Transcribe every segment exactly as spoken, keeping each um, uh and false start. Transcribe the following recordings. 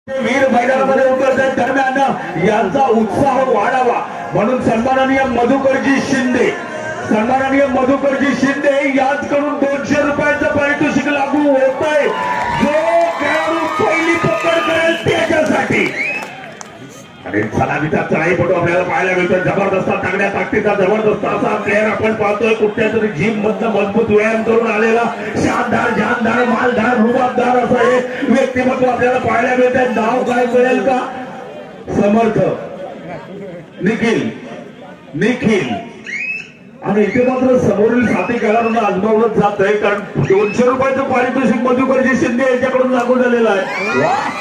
वीर मैदानामध्ये उतरतात दरम्यान यांचा उत्साह वाढावा म्हणून सन्माननीय मधुकरजी शिंदे सन्माननीय मधुकरजी शिंदे याचकडून दोनशे रुपयाचं पारितोषिक लागू होत आहे. जो खेळाडू पहिली पकड करेल त्याच्यासाठी आणि सलामीचा चढाईपटू आपल्याला पाहायला मिळतो. जबरदस्त तागड्या ताकदीचा जबरदस्त असा प्लेअर आपण पाहतोय. कुठल्या तरी जिम मधनं मजबूत व्यायाम करून आलेला शानदार जानदार मालदार रुबाबदार असं हे व्यक्तिमत्व आपल्याला पाहायला मिळतंय. नाव काय कळेल का? समर्थ निखिल निखिल आणि इथे मात्र समोरील साथी खेळाडूंना आजमावलं जात आहे कारण दोनशे रुपयाचं पारितोषिक मधुकरजी शिंदे यांच्याकडून लागू झालेलं आहे.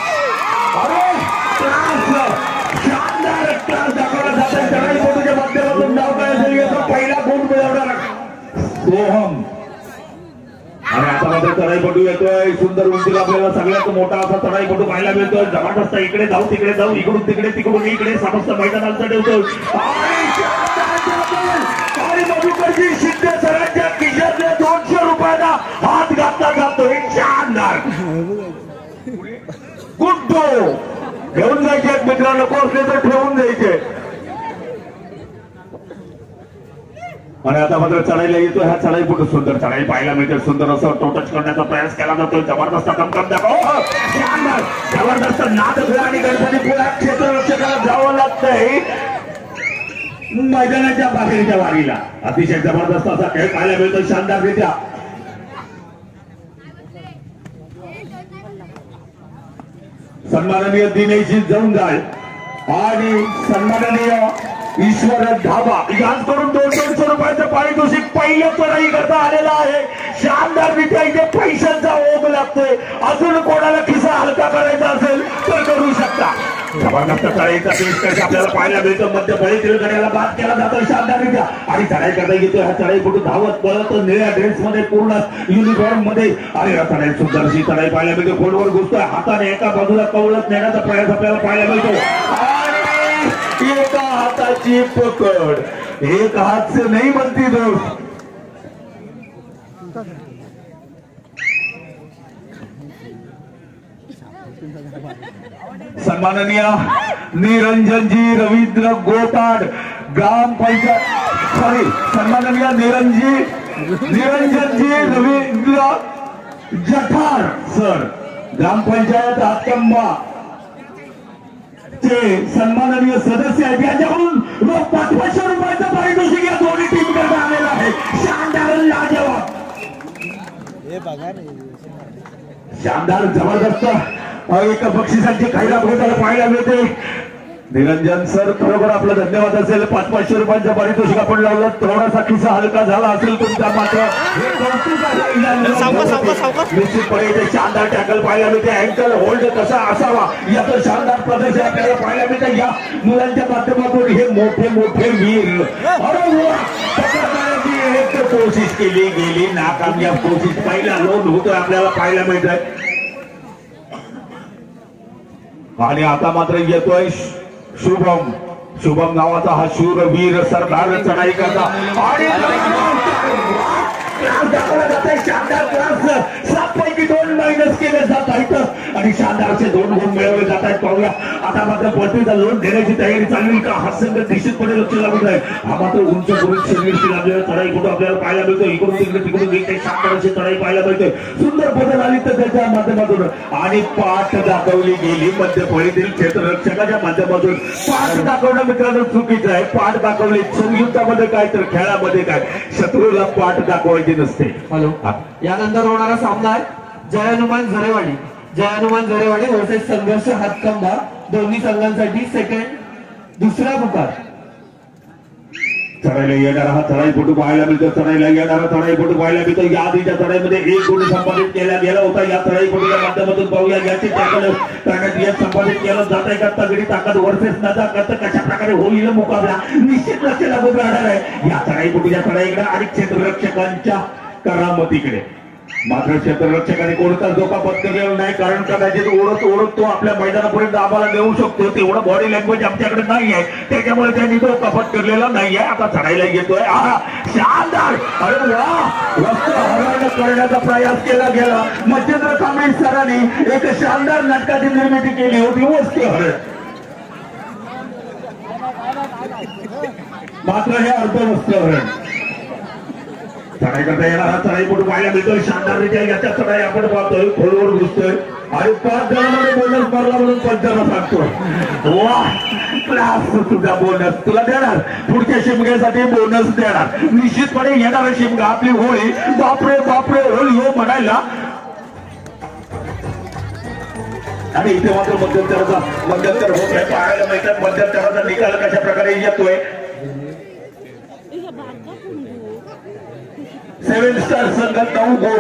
शानदार क्लास दाखवला जात आहे. चढाईपटूच्या माध्यमातून नाव काय असेल याचा पहिला गुण मिळवणारा सोहम आणि आता मात्र चढाईपटू येतोय. सुंदर उंचीला आपल्याला सगळ्यात मोठा असा चढाईपटू पाहायला मिळतोय. जबरदस्त इकडे जाऊ तिकडे जाऊ इकडून तिकडे तिकडून इकडे समस्त मैदानाचा ठेवतोय आणि मधुकरजी शिंदे सरांच्या खिशातल्या दोनशे रुपयाला हात घातला जातोय. शानदार गुड्डो घेऊन जायचे मित्र नको असले तर ठेवून जायचे आणि आता मात्र चढाईला येतो. ह्या चढाईपटू सुंदर चढाई पाहायला मिळते. सुंदर असं टोटच करण्याचा प्रयास केला जातो. जबरदस्त कमकम दाखव शानदार जबरदस्त नादपुरा आणि गणपतीपुरा क्षेत्ररक्षकाला जावं लागतंय मैदानाच्या बाहेरच्या वारीला. अतिशय जबरदस्त असा खेळ पाहायला मिळतो शानदाररित्या. सन्माननीय दिनेशजी जवंजाळ आणि सन्माननीय ईश्वर धाबा यांच्याकडून दोन दोनशे रुपयाचं पारितोषिक पहिल्या चढाई करता आलेला आहे. शानदार रित्या इथे पैशांचा ओघ लागतोय. अजून कोणाला खिसा हलका करायचा असेल तर करू शकता. जबरदस्त चढाईचा पेशकश आपल्याला पाहायला मिळतो. मध्य फळीतील गड्याला बाद केला जातो शानदाररित्या आणि चढाई करता येतो. हा चढाईपटू धावत पळत निळ्या ड्रेस मध्ये पूर्ण युनिफॉर्म मध्ये आणि चढाई सुंदरशी चढाई पाहायला मिळते. खोलवर घुसतोय. हाताने एका बाजूला कवळत नेण्याचा प्रयास आपल्याला पाहायला मिळतो. एका हाताची पकड एक हात से नाही बनती दोस्त. सन्माननीय निरंजनजी रवींद्र गोपाड ग्रामपंचायत सॉरी सन्माननीय निरंजी निरंजनजी रवींद्र जठार सर ग्रामपंचायत हातकंबा चे सन्माननीय सदस्य आहेत. यांच्याकडून रोख पाचशे रुपयाचं पारितोषिक या दोन्ही टीम करता आलेला आहे. शानदार लाजवाब शानदार जबरदस्त एका बक्षिसांची खायला आपल्याला पाहायला मिळते. निरंजन सर खरोखर आपला धन्यवाद असेल. पाच पाचशे रुपयांचं पारितोषिक आपण लावलं. थोडासा खिसा हलका झाला असेल तुमचा मात्र निश्चितपणे इथे शानदार टॅकल पाहायला मिळते. अँकल होल्ड कसा असावा याचं शानदार प्रदर्शन आपल्याला पाहायला मिळते. या मुलांच्या माध्यमातून हे मोठे मोठे वीर एक कोशिश केली गेली नाकामयाब कोशिश पहिला लोन होतोय आपल्याला पाहायला मिळतंय आणि आता मात्र येतोय शुभम शुभम नावाचा हा शूर वीर सरदार चढाई करता आणि दाखवला जात आहे. शानदार क्लास सात पैकी दोन मायनस केले जात आहेत आणि शानदारचे दोन गुण मिळवले जात आहेत. पाहूया आता मात्र पलटीचा लोन देण्याची तयारी चालू का हा संघ निश्चितपणे लक्ष लागून आहे. हा मात्र उंच करून शरीरशी लागलेला चढाई कुठं आपल्याला पाहायला मिळतो. इकडून तिकडे तिकडून एक शानदार अशी चढाई पाहायला मिळते. सुंदर बदल आली तर त्याच्या माध्यमातून आणि पाठ दाखवली गेली मध्य फळीतील क्षेत्ररक्षकाच्या माध्यमातून. पाठ दाखवणं मित्रांनो चुकीचं आहे. पाठ दाखवली संयुक्तामध्ये काय तर खेळामध्ये काय शत्रूला पाठ दाखवायची नसते. हॅलो यानंतर होणारा सामना आहे जय हनुमान झरेवाडी जय हनुमान झरेवाडी वर्सेस संघर्ष हातकंबा. दोन्ही संघांसाठी सेकंड दुसरा पुकार. चढाईला येणारा हा चढाईपटू पाहायला मिळतो. चढाईला येणारा चढाईपटू पाहायला मिळतो. या आधीच्या चढाईमध्ये एक गुण संपादित केला गेला होता. या चढाईपटूच्या माध्यमातून पाहूया याची टॅकल करण्यात यश संपादित केलं जात आहे का तगडी ताकद वर्सेस नजाकत कशा प्रकारे होईल मुकाबला निश्चित लक्ष लागून राहणार आहे या चढाईपटूच्या चढाईकडे आणि क्षेत्ररक्षकांच्या करामतीकडे. मात्र क्षेत्ररक्षकाने कोणताच धोका पत्करलेला नाही, कारण कदाचित ओढत ओढत तो आपल्या मैदानापर्यंत आम्हाला नेऊ शकतो तेवढा बॉडी लँग्वेज आमच्याकडे नाही आहे, त्याच्यामुळे त्यांनी धोका पत्करलेला नाही आहे. आता चढायला येतोय. हा शानदार. अरे वा, वस्त्र हरण करण्याचा प्रयास केला गेला. मच्छिंद्र कांबळे सरांनी एक शानदार नाटकाची निर्मिती केली होती वस्त्र हरण. मात्र हे अर्ध वस्त्र हरण चढाई करता येणार. हा चढाईपटू पाहायला मिळतोय शानदाररित्या. याच्या चढाई आपण पाहतोय, खोलवर घुसतोय आणि पाच जणांमध्ये बोनस मारला म्हणून पंचांना सांगतोय. वा, क्लास तुझा बोनस तुला देणार, पुढच्या शिमग्यासाठी बोनस देणार निश्चितपणे. येणारा शिमगा आपली होळी. बापरे बापरे होळी हो म्हणायला. आणि इथे मात्र मध्यंतराचा मध्यंतर होत आहे पाहायला मिळतात. मध्यंतराचा निकाल कशा प्रकारे येतोय. सेव्हन स्टार संघ नऊ गुण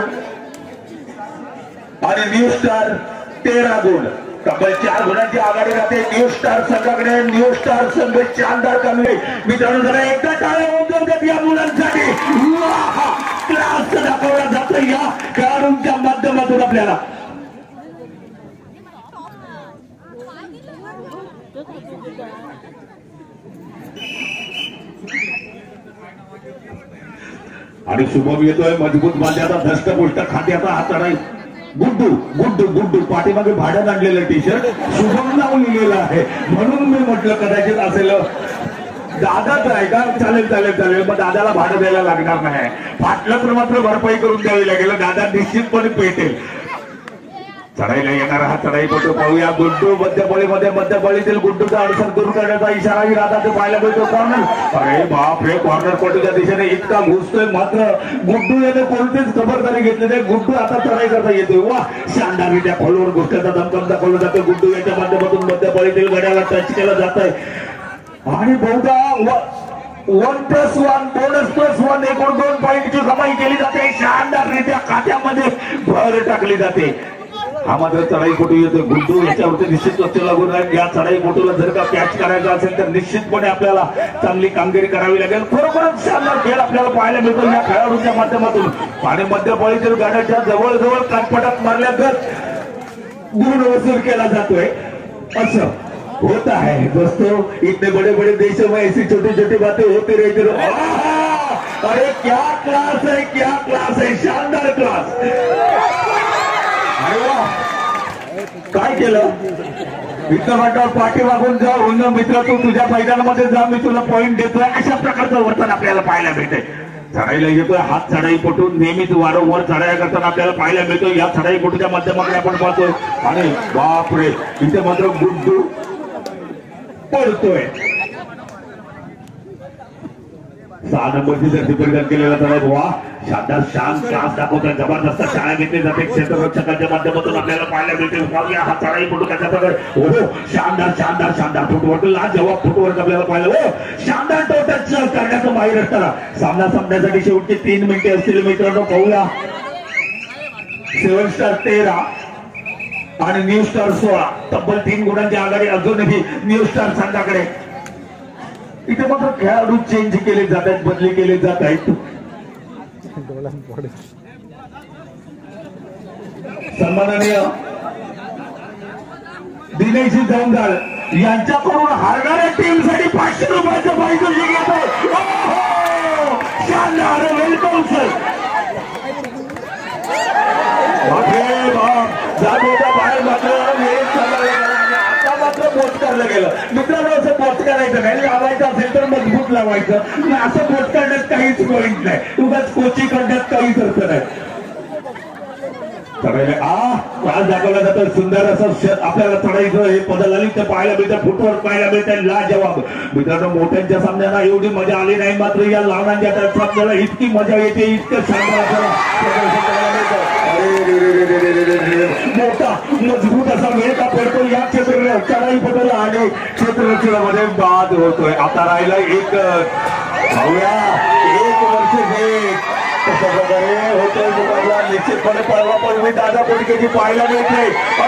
आणि न्यू स्टार तेरा गुण. तब्बल चार गुणांची आघाडी राहते न्यू स्टार संघाकडे. न्यू स्टार संघ शानदार कामगिरी. मित्रांनो जरा एकदा टाळ्या होतात या मुलांसाठी. क्लास दाखवला जातो या खेळाडूंच्या माध्यमातून आपल्याला. आणि शुभम येतोय मजबूत बांध्याचा धष्टपुष्ट खात्याचा हात चढाई. गुड्डू गुड्डू गुड्डू पाठीमागे भाड्यात आणलेलं टी शर्ट शुभम नाव लिहिलेलं आहे म्हणून मी म्हटलं कदाचित असेल. दादाच आहे का? चालेल चालेल चालेल. मग दादाला भाडं द्यायला लागणार नाही. फाटलं तर मात्र भरपाई करून द्यावी लागेल. दादा निश्चितपणे पेटेल. चढाईला येणारा हा चढाईपटू पाहूया. गुड्डू मध्यबळीमध्ये मध्यबळीतील गुड्डूचा अडचण दूर करण्याचा इशाराही राहता ते पाहायला मिळतो. कॉर्नर. अरे बाप रे, कॉर्नर पटूच्या दिशेने इतका घुसतोय मात्र गुड्डू याने कोणतीच खबरदारी घेतली नाही. गुड्डू आता चढाई करता येतोय. वा, शानदाररित्या खोलवर घुसण्याचा दमदम दाखवला जातो. गुड्डू याच्या माध्यमातून मध्यबळीतील गड्याला टच केलं जात आहे आणि बहुधा one plus one bonus plus one एकूण दोन पॉईंटची कमाई केली जाते. शानदाररित्या खात्यामध्ये भर टाकली जाते. हा मात्र चढाईपटू येतो. गुड्डू याच्यावरती निश्चित लक्ष लागून राहील. या चढाईपटूला जर का कॅच करायचा असेल तर निश्चितपणे आपल्याला चांगली कामगिरी करावी लागेल. खरोखरच शानदार खेळ आपल्याला पाहायला मिळतो या खेळाडूंच्या माध्यमातून. आणि मध्यपळीतील गाड्याच्या जवळजवळ कानपटात मारल्यागत गुण वसूल केला जातोय असं होता है दोस्तों. इतने बड़े बड़े देशों में ऐसी छोटी छोटी बातें होती रहती. अरे क्या क्लास है, क्या क्लास है, शानदार क्लास. अरे वा, काय केलं मित्र म्हटलं पाठी मागून जा. उन्न मित्र तू तुझ्या मैदानामध्ये जा, मी तुला पॉईंट देतोय. अशा प्रकारचं वर्तन आपल्याला पाहायला मिळतंय. चढाईला येतोय हात चढाईपटू नेहमीच वारंवार चढाया करताना आपल्याला पाहायला मिळतो. या चढाईपटूच्या माध्यमातून आपण पाहतोय. आणि बापरे, इथे मात्र गुड्डू पडतोय. सहा नंबरची जर्सी परिधान केलेला तर वा, शानदार शान क्लास दाखवतात. जबरदस्त शाळा घेतली जाते क्षेत्ररक्षकांच्या माध्यमातून आपल्याला पाहायला मिळते. पाहूया हा चढाईपटू कशा प्रकारे. हो, शानदार शानदार शानदार फुटवर्क. लाज जवाब फुटवर्क आपल्याला पाहिलं. हो, शानदार टोटच करण्याचं माहीर असताना सामना संपण्यासाठी शेवटचे तीन मिनिटे असतील मित्रांनो. पाहूया सेव्हन स्टार तेरा आणि न्यू स्टार सोळा. तब्बल तीन गुणांची आघाडी अजूनही न्यू स्टार संघाकडे. इथे मात्र खेळाडू चेंज केले जात आहेत, बदली केले जात आहेत. सन्माननीय दिनेश जमदार यांच्याकडून हारणाऱ्या टीमसाठी पाचशे रुपयाचं पारितोषिक घेत आहे. शानदार, वेलकम सर. बाहेर मात्र आता मात्र पोचकारलं गेलं. मित्रांनो असं पोच करायचं नाही. लावायचं असेल तर मजबूत लावायचं. असं पोच करण्यात काहीच पॉईंट नाही. उगाच कोची करण्यात काहीच अर्थ नाही. आज दाखवला जातं सुंदर असं आपल्याला चढायचं हे पदलाली ते पाहायला मिळतं. फुटवर्क पाहायला मिळतं. लाजवाब. मित्रांनो मोठ्यांच्या सामन्यांना एवढी मजा आली नाही, मात्र या लहानांच्या सामन्याला इतकी मजा येते. इतकं शानदार आपल्याला प्रदर्शन करायला मिळतं. मोठा मजबूत असा वेळ का पडतो या क्षेत्र चढाईपटूला आणि क्षेत्ररक्षणामध्ये बाद होतोय. आता राहिला एक एक वर्ष हे कशा प्रकारे होतोय मुकाबला. निश्चितपणे पळवा पळवी दादा पोटकेची पाहायला मिळते.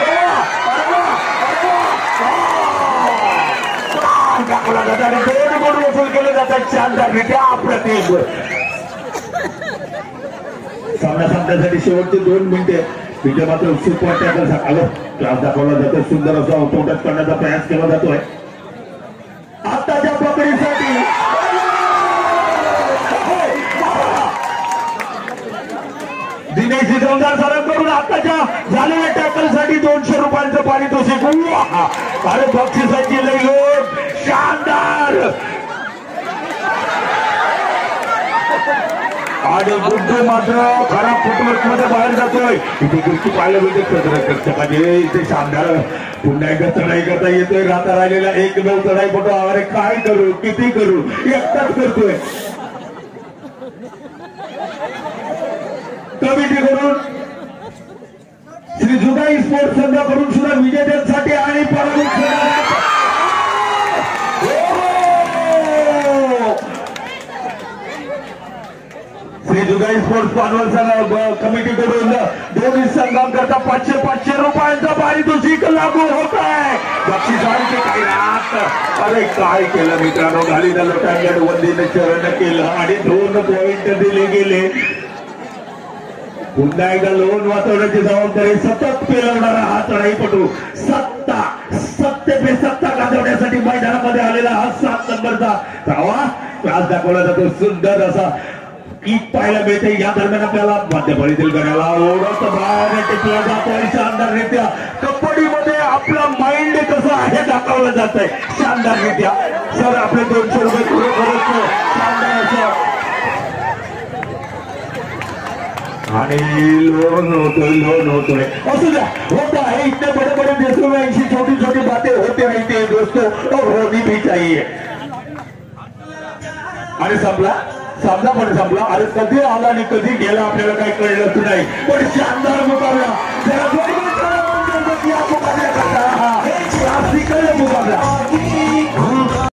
दाखवला जातात आणि दोन गुण वसूल केले जातात शानदाररित्या अप्रतिम. सामना सामन्यासाठी शेवटचे दोन मिनिटे तिथे मात्र सुपर टॅकल आलं क्लास दाखवला जातो सुंदर असा ऑटोटच करण्याचा प्रयास केला जातोय आताच्या पकडीसाठी दिनेश सिद्धवंतर सरांकडून आताच्या झालेल्या टॅकल साठी दोनशे रुपयांचं पारितोषिक अरे बक्षिसाची लई लोट शानदार आणि गुड्डू मात्र खराब फुटवर्क मध्ये बाहेर जातोय इथे गोष्टी पाहायला मिळते इथे शानदार पुन्हा एकदा चढाई करता येतोय राहता राहिलेला एकमेव चढाई पटो अरे काय करू किती करू एकटाच करतोय कमिटीकडून श्री जुगाई स्पोर्ट्स संघाकडून सुद्धा विजेत्यांसाठी आणि पराभूत श्री जुगाई स्पोर्ट्स पानवल संघ कमिटीकडून दोन्ही संघांकरता पाचशे पाचशे रुपयांचा पारितोषिक लागू होत आहे बक्षिसांची काही रात अरे काय केलं मित्रांनो घालीला लोटांगड वंदीने चरण केलं आणि दोन पॉइंट दिले गेले पुन्हा एकदा लोन वाचवण्याची जबाबदारी सतत पेलवणारा हा चढाईपटू सत्ता सत्य पे सत्ता गाजवण्यासाठी मैदानामध्ये आलेला हा सात नंबरचा धावा क्लास दाखवला जातो सुंदर असा ईद पाहायला मिळते या दरम्यान आपल्याला मध्यफळीतील गड्याला ओढत बाहेर टिकला जातोय शानदाररित्या कबड्डीमध्ये आपला माइंड कसं आहे दाखवलं जात आहे शानदाररित्या सर आपले दोनशे रुपये खरोखरच शानदार असं आणि लोन होतोय लोन होतोय असू द्या होता है इतने बड़े बड़े देशों में ऐसी छोटी छोटी बातें होते रहती है दोस्तों और होनी भी चाहिए आणि संपला सामना पण संपला अरे कधी आला आणि कधी गेला आपल्याला काही कळलंच नाही पण शानदार मुकाबला जरा मुकाबला करता हा क्लासिकल मुकाबला